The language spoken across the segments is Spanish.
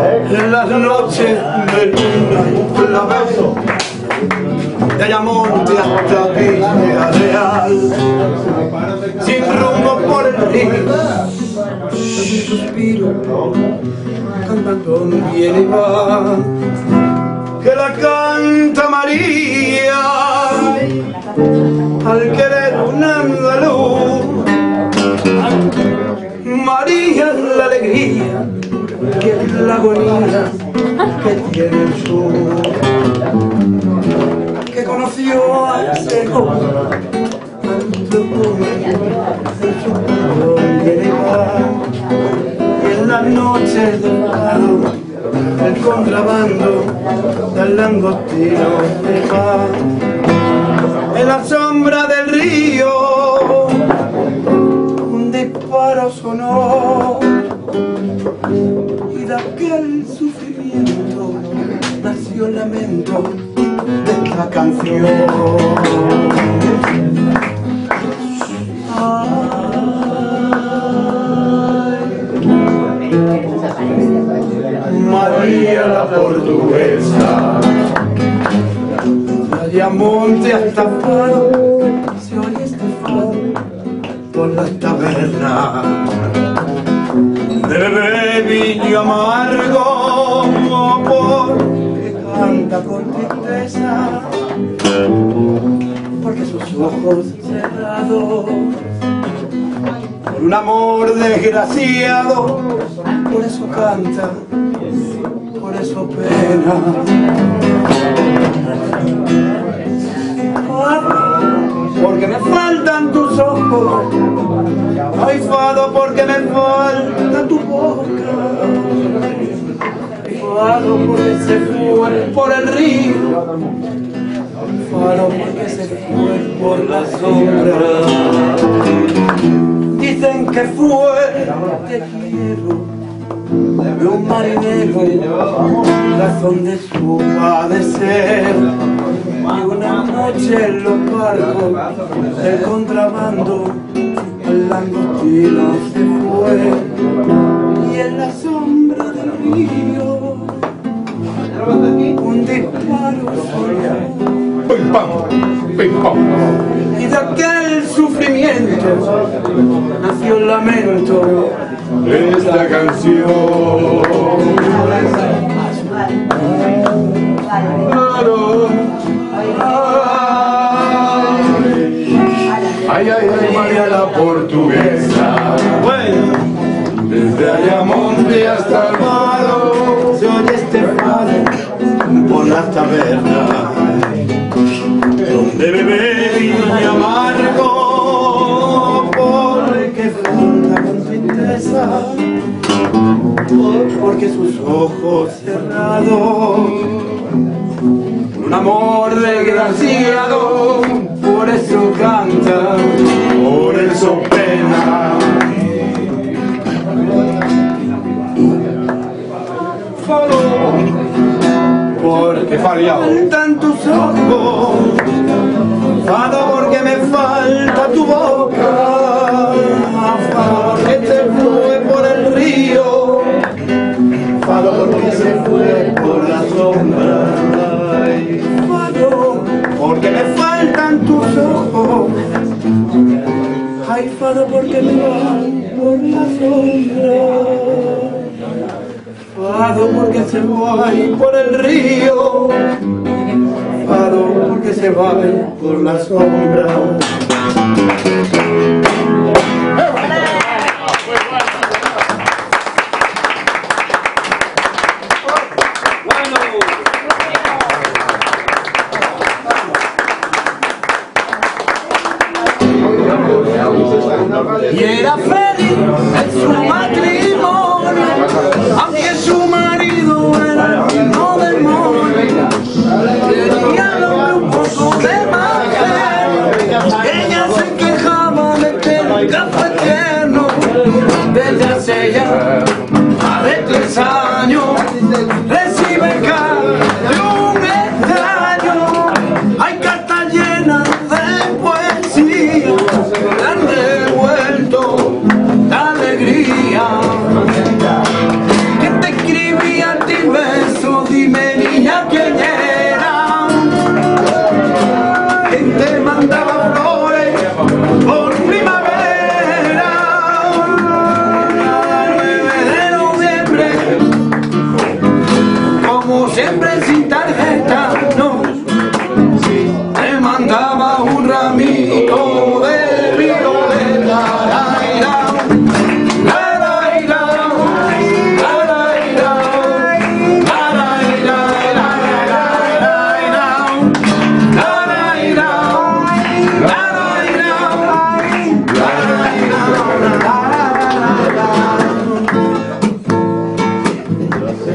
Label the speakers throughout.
Speaker 1: En las noches de luna y clavel, de Ayamonte hasta Villarreal, sin rumbo por el río, suspiro, cantando un bien y va, que la canta María, al querer un andaluz. María es la alegría, que es la agonía que tiene el sur, que conoció al ciego, y en las noches del paro, el contrabando del langostino de paz, en la sombra del río, un disparo sonó, y de aquel sufrimiento nació el lamento de esta canción. María la portuguesa, de Ayamonte hasta Faro, se oye este fado por las tabernas, de bebé viño amargo, porque canta con tristeza, porque sus ojos cerrados, por un amor desgraciado, por eso canta, por eso pena. Porque me faltan tus ojos, ay fado, porque me falta tu boca, fado porque se fue por el río, fado porque se fue por la sombra. Dicen que fue, te quiero, de un marinero, razón de su padecer. Y una noche en los barcos del contrabando, el langostino se fue, y en la sombra del río un disparo sonó,
Speaker 2: pim pam, pim pam.
Speaker 1: y de aquel sufrimiento nació el lamento
Speaker 2: de esta canción. Ay, ay, ay, María la portuguesa,
Speaker 1: bueno,
Speaker 2: desde Ayamonte hasta el Faro,
Speaker 1: se oye este fado por las tabernas, donde bebé viño amargo, porque falta con tristeza, porque sus ojos cerrados, un amor desgraciado, por eso canta, por eso pena. Fado, porque faltan tus ojos, fado porque me falta tu boca, fado porque te fue por el río, fado porque se fue por la sombra, fado porque me faltan tus ojos, ay fado porque me van por la sombra, fado porque se va por el río, fado porque se va por la sombra. Y era feliz en su matrimonio, aunque su marido era no demonio. Tenía un poco de más fe, ella se quejaba de que nunca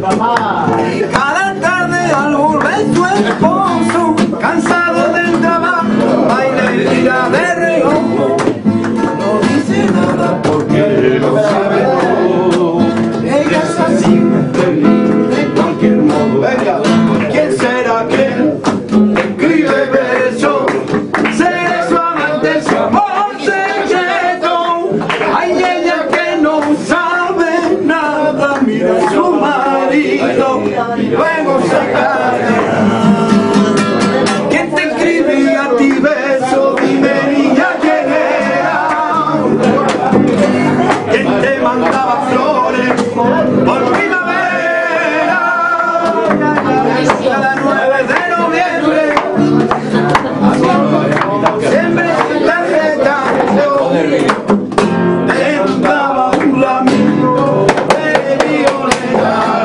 Speaker 1: Y cada tarde al volver su esposo, cansado del trabajo, baila y tira de reojo. No dice nada porque lo sabe todo. Ella es así, de cualquier modo. Venga, ¿quién será aquel que escribe versos? Será su amante, su amor secreto. Hay ella que no sabe nada, mira a su marido y luego se calla. ¿Quién te escribía a ti versos? Dime, niña, quién era. ¿Quién te mandaba flores por primavera? Cada 9 de noviembre siempre en la fiesta te mandaba un ramito de violeta.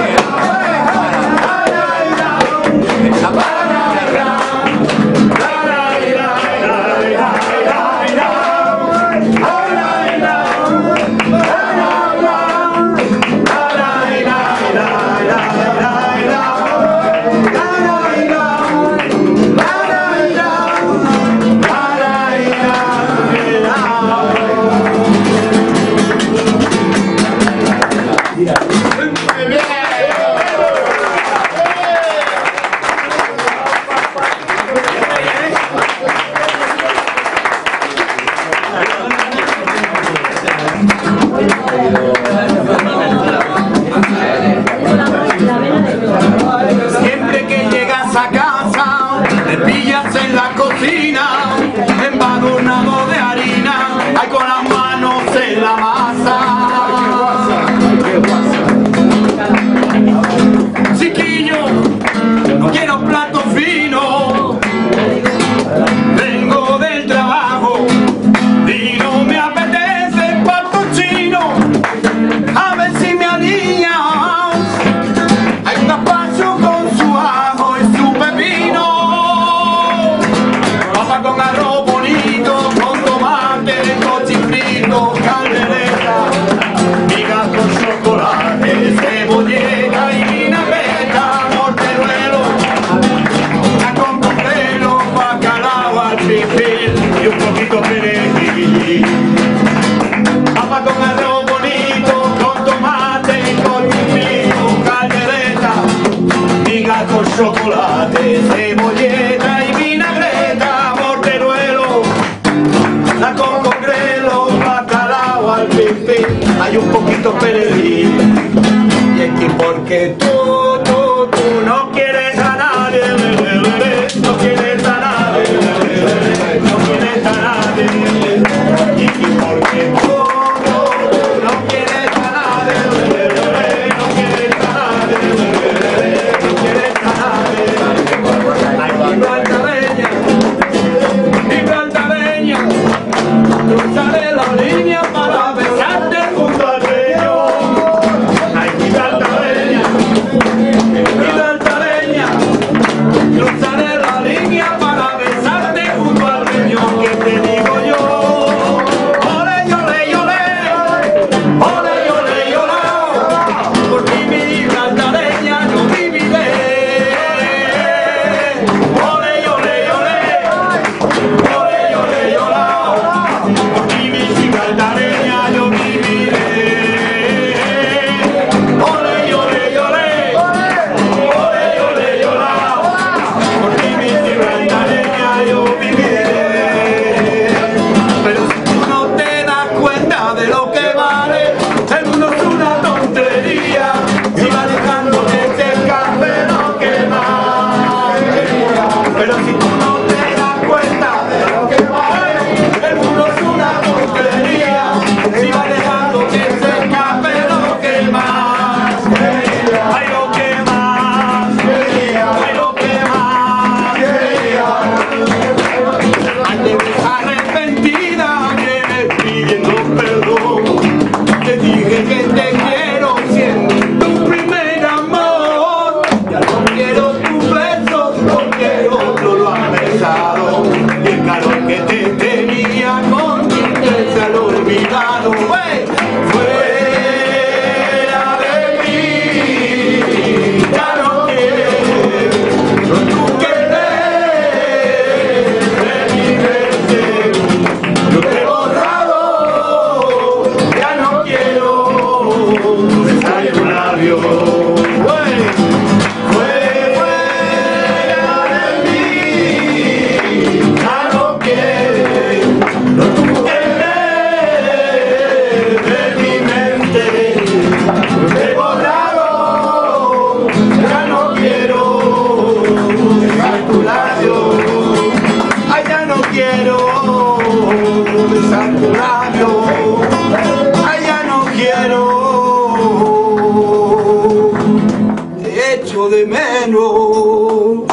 Speaker 1: Siempre que llegas a casa, te pillas en la cocina, embadurnado de harina, hay con las manos en la masa. Chiquillo, no quiero plato fino, vengo del trabajo y no me apetece plato chino. A ver si me alineas. Hay un gazpacho con su ajo y su pepino, papa con arroz bonito, con tomate, cochifrito, caldereta, migas con chocolate, cebolleta y vinagreta, morteruelo, una con cordero, bacalao al pipil y un poquito perejil. Papa con arroz bonito, con tomate y cochifrito, caldereta, migas con chocolate, cebolleta y vinagreta, morteruelo, la con congrelos, bacalao al pipí, hay un poquito perejil. Y es que porque tú no quieres a nadie, no quieres a nadie, no quieres a nadie. Y es que porque tú no quieres a nadie, no quieres a nadie, no quieres a nadie. Ay, Gibraltar bella, cruzaré la línea para besarte junto al río. Ay, Gibraltar bella, echo de menos.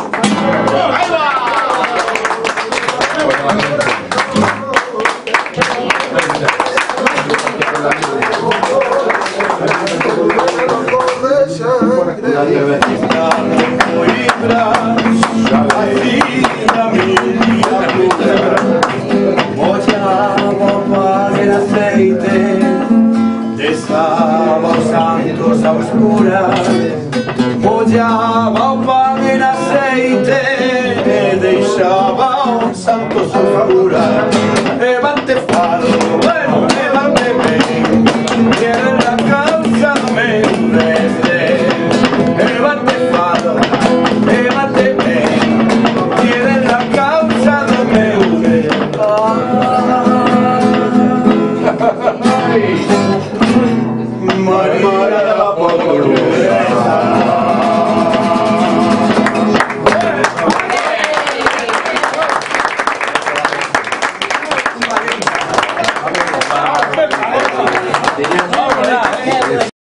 Speaker 1: El aceite de sábados santos a oscuras, mollaba o pan en aceite de sábados santos a oscuras. Levante faro, bueno, levánteme, quieren la causa, amén.